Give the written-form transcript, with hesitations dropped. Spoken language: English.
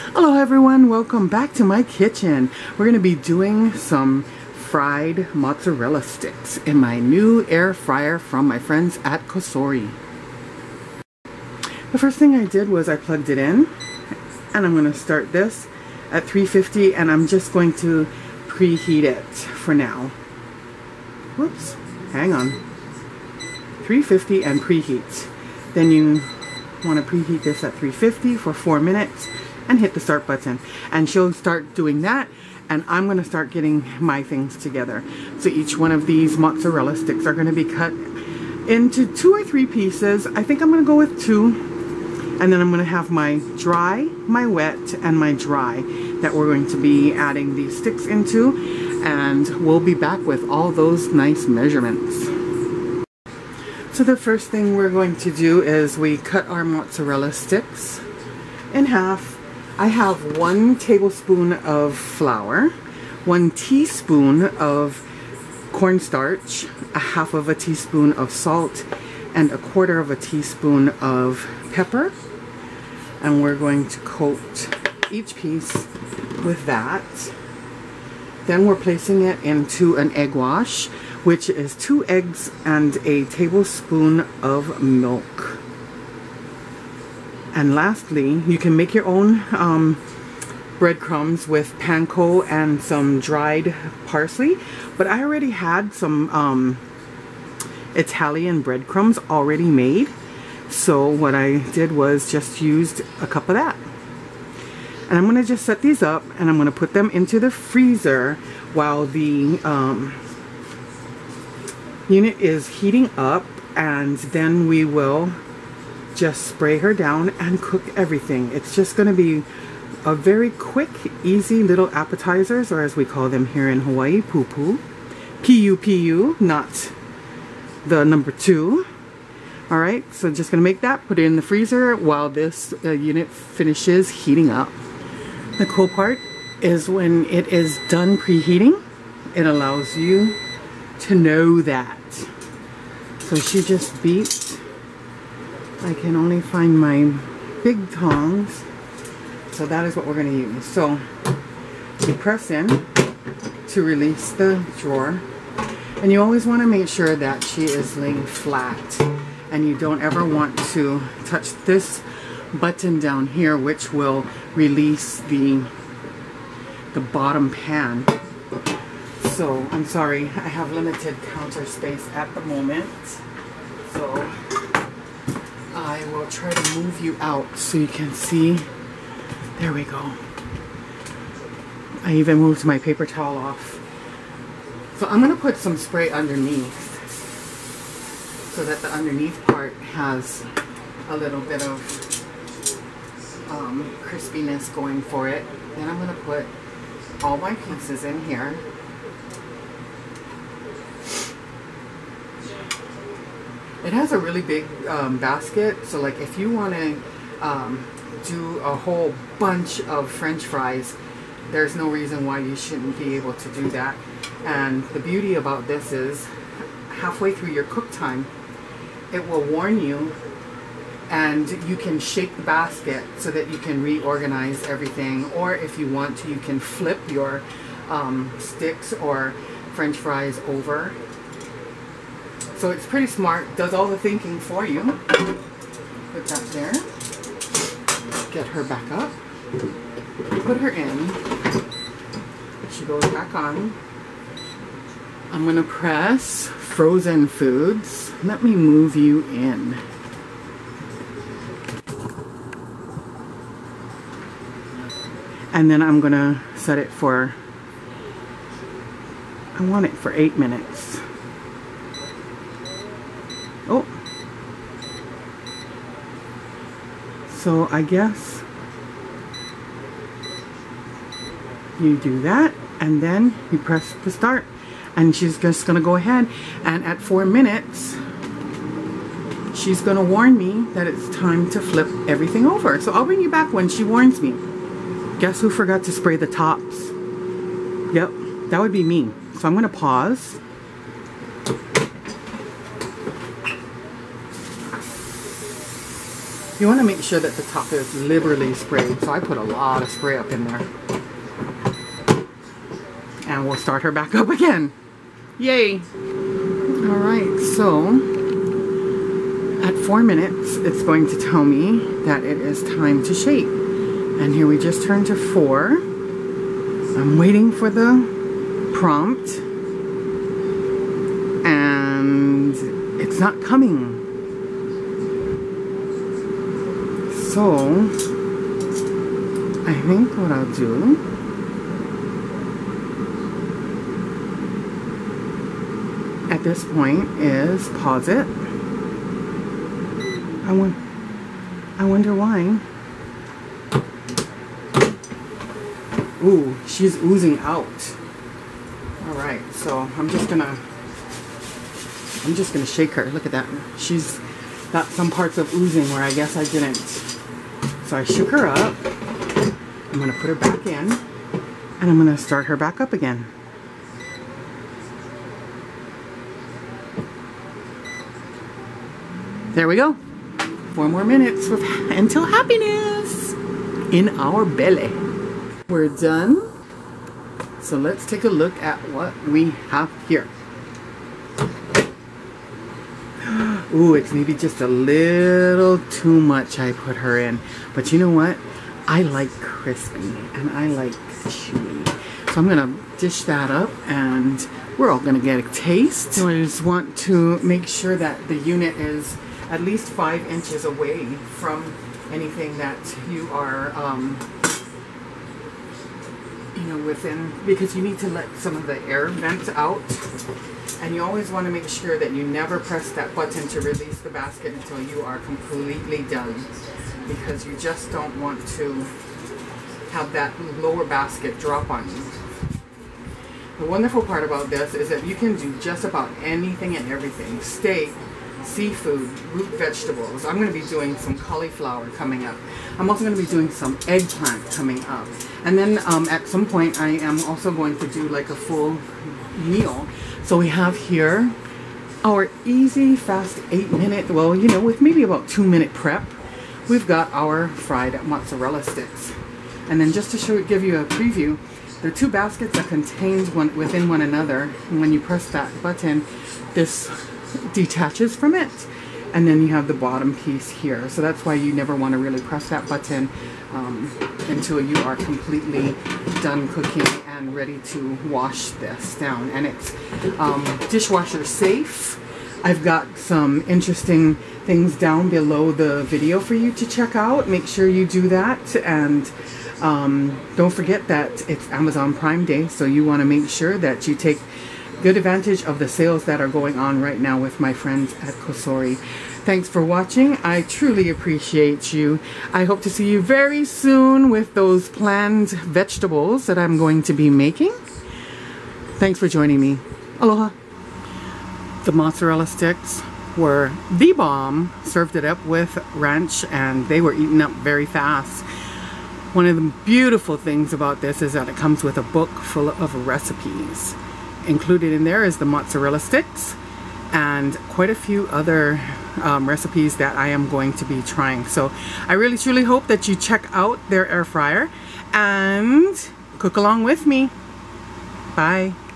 Hello everyone, welcome back to my kitchen. We're going to be doing some fried mozzarella sticks in my new air fryer from my friends at Cosori. The first thing I did was I plugged it in, and I'm going to start this at 350, and I'm just going to preheat it for now. Whoops, hang on. 350 and preheat. Then you want to preheat this at 350 for 4 minutes and hit the start button, and she'll start doing that, and I'm going to start getting my things together. So each one of these mozzarella sticks are going to be cut into 2 or 3 pieces. I think I'm going to go with 2, and then I'm going to have my dry, my wet, and my dry that we're going to be adding these sticks into, and we'll be back with all those nice measurements. So the first thing we're going to do is we cut our mozzarella sticks in half. I have 1 tablespoon of flour, 1 teaspoon of cornstarch, a half of a teaspoon of salt, and a 1/4 of a teaspoon of pepper. And we're going to coat each piece with that. Then we're placing it into an egg wash, which is 2 eggs and a tablespoon of milk. And lastly, you can make your own breadcrumbs with panko and some dried parsley, but I already had some Italian breadcrumbs already made, so what I did was just used a cup of that. And I'm going to just set these up, and I'm going to put them into the freezer while the unit is heating up, and then we will just spray her down and cook everything. It's just going to be a very quick, easy little appetizers, or as we call them here in Hawaii, poo-poo. P-U-P-U, not the number 2. Alright, so just going to make that, put it in the freezer while this unit finishes heating up. The cool part is when it is done preheating, it allows you to know that. So she just beat. I can only find my big tongs, so that is what we're going to use. So you press in to release the drawer, and you always want to make sure that she is laying flat, and you don't ever want to touch this button down here, which will release the bottom pan. So I'm sorry, I have limited counter space at the moment, so I will try to move you out so you can see. There we go. I even moved my paper towel off. So I'm going to put some spray underneath so that the underneath part has a little bit of crispiness going for it. Then I'm going to put all my pieces in here. It has a really big basket, so like if you want to do a whole bunch of French fries, there's no reason why you shouldn't be able to do that. And the beauty about this is halfway through your cook time, it will warn you, and you can shake the basket so that you can reorganize everything, or if you want to, you can flip your sticks or French fries over. So it's pretty smart, does all the thinking for you. Put that there. Get her back up. Put her in. She goes back on. I'm going to press frozen foods. Let me move you in. And then I'm going to set it for, I want it for 8 minutes. Oh, so I guess you do that, and then you press the start, and she's just gonna go ahead, and at 4 minutes she's gonna warn me that it's time to flip everything over. So I'll bring you back when she warns me. Guess who forgot to spray the tops? Yep, that would be me. So I'm gonna pause. You want to make sure that the top is liberally sprayed. So I put a lot of spray up in there. And we'll start her back up again. Yay! Alright, so at 4 minutes, it's going to tell me that it is time to shape. And here we just turned to 4. I'm waiting for the prompt. And it's not coming. So, I think what I'll do at this point is pause it. I wonder why. Ooh, she's oozing out. Alright, so I'm just gonna shake her. Look at that. She's got some parts of oozing where I guess I didn't. So I shook her up. I'm gonna put her back in and I'm gonna start her back up again. There we go. 4 more minutes until happiness in our belly. We're done. So let's take a look at what we have here. Ooh, it's maybe just a little too much I put her in. But you know what? I like crispy and I like chewy. So I'm gonna dish that up and we're all gonna get a taste. So I just want to make sure that the unit is at least 5 inches away from anything that you are, you know, within, because you need to let some of the air vent out. And you always want to make sure that you never press that button to release the basket until you are completely done, because you just don't want to have that lower basket drop on you. The wonderful part about this is that you can do just about anything and everything. Steak, seafood, root vegetables. I'm going to be doing some cauliflower coming up. I'm also going to be doing some eggplant coming up. And then at some point I am also going to do like a full meal. So we have here our easy, fast 8-minute, well, you know, with maybe about 2-minute prep. We've got our fried mozzarella sticks. And then just to give you a preview, there are 2 baskets that contain within one another. And when you press that button, this detaches from it. And then you have the bottom piece here. So that's why you never want to really press that button until you are completely done cooking and ready to wash this down. And it's dishwasher safe. I've got some interesting things down below the video for you to check out. Make sure you do that. And don't forget that it's Amazon Prime Day, so you want to make sure that you take good advantage of the sales that are going on right now with my friends at Cosori. Thanks for watching. I truly appreciate you. I hope to see you very soon with those planned vegetables that I'm going to be making. Thanks for joining me. Aloha. The mozzarella sticks were the bomb. Served it up with ranch and they were eaten up very fast. One of the beautiful things about this is that it comes with a book full of recipes. Included in there is the mozzarella sticks and quite a few other recipes that I am going to be trying. So I really truly hope that you check out their air fryer and cook along with me. Bye.